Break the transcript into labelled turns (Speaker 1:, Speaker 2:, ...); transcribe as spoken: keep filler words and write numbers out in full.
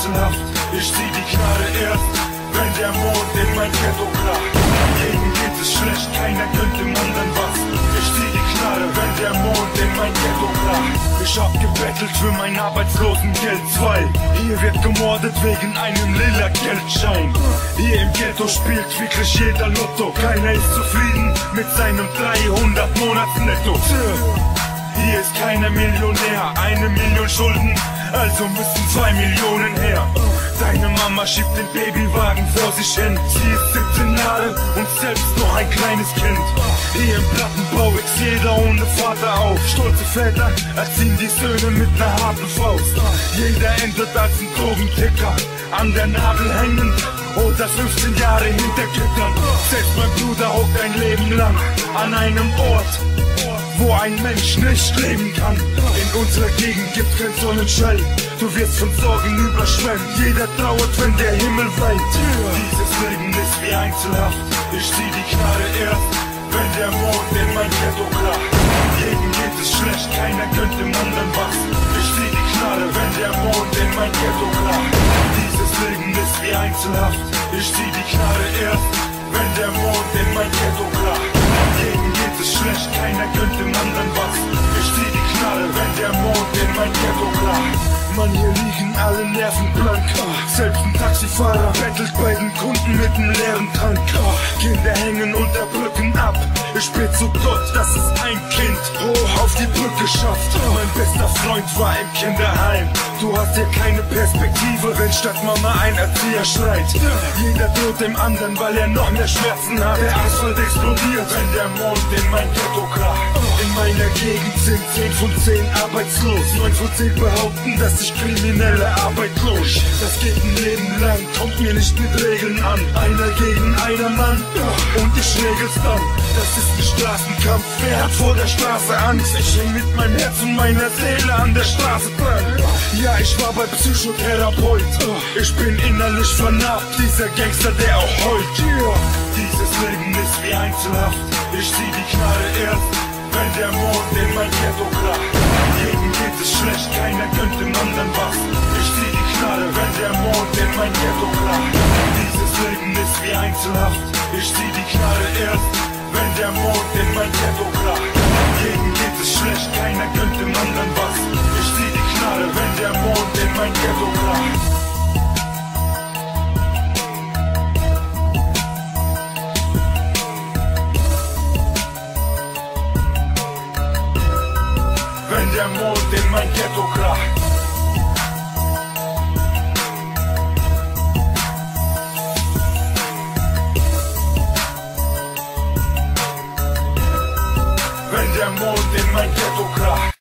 Speaker 1: Einzelhaft. Ich zieh die Knarre erst, wenn der Mond in mein Ghetto kracht. Jedem geht es schlecht, keiner gönnt dem anderen was. Ich zieh die Knarre, wenn der Mond in mein Ghetto kracht. Ich hab gebettelt für mein Arbeitslosengeld zwei. Hier wird gemordet wegen einem lila Geldschein. Hier im Ghetto spielt wirklich jeder Lotto. Keiner ist zufrieden mit seinem dreihundert Monatsnetto. Hier ist keiner Millionär, eine Million Schulden, also müssen zwei Millionen her. Deine Mama schiebt den Babywagen vor sich hin. Sie ist siebzehn Jahre und selbst noch ein kleines Kind. Hier im Plattenbau wächst jeder ohne Vater auf. Stolze Väter erziehen die Söhne mit ner harten Faust. Jeder endet als ein Drogenticker, an der Nadel hängen oder fünfzehn Jahre hinter Gittern. Selbst mein Bruder hockt ein Leben lang an einem Ort, wo ein Mensch nicht leben kann. In unserer Gegend gibt's kein Sonnenschein, du wirst von Sorgen überschwemmt. Jeder trauert, wenn der Himmel weint. Dieses Leben ist wie Einzelhaft. Ich zieh die Knarre erst, wenn der Mond in mein Ghetto kracht. Jedem geht es schlecht, keiner gönnt dem anderen was. Ich zieh die Knarre, wenn der Mond in mein Ghetto kracht. Dieses Leben ist wie Einzelhaft. Ich zieh die Knarre erst, wenn der Mond in mein Ghetto kracht. Jedem geht es schlecht, keiner gönnt dem anderen was. Ich zieh die Knarre, wenn der Mond in mein Ghetto kracht. Mann, hier liegen alle Nerven blank. Selbst ein Taxifahrer bettelt bei den Kunden mit nem leeren Tank. Kinder hängen unter Brücken ab. Ich bete zu Gott, dass es ein Kind hoch auf die Brücke schafft. Mein bester Freund war im Kinderheim. Du hast hier keine Perspektive, wenn statt Mama ein Erzieher schreit. Jeder droht dem anderen, weil er noch mehr Schmerzen hat. Der Asphalt explodiert, wenn der Mond in mein Ghetto kracht. In meiner Gegend sind zehn von zehn arbeitslos. neun von zehn behaupten, dass ich kriminelle Arbeit lohnt. Das geht ein Leben lang, kommt mir nicht mit Regeln an. Einer gegen einer Mann und ich regel's dann. Das ist ein Straßenkampf, wer hat vor der Straße Angst? Ich häng mit meinem Herz und meiner Seele an der Straße dran. Ja, ich war bei Psychotherapeut. Ich bin innerlich vernarbt, dieser Gangster, der auch heult. Dieses Leben ist wie Einzelhaft. Ich zieh die Knarre erst, wenn der Mond in mein Ghetto kracht. Jedem geht es schlecht, keiner gönnt dem anderen was. Ich zieh die Knarre, wenn der Mond in mein Ghetto kracht. Dieses Leben ist wie Einzelhaft. Ich zieh die Knarre erst, wenn der Mond in mein Ghetto kracht. Jedem geht es schlecht, keiner gönnt dem anderen was. Ich zieh die Knarre, wenn der Mond in mein Ghetto kracht. Wenn der Mond in mein Ghetto kracht. Wenn der Mond in mein Ghetto kracht.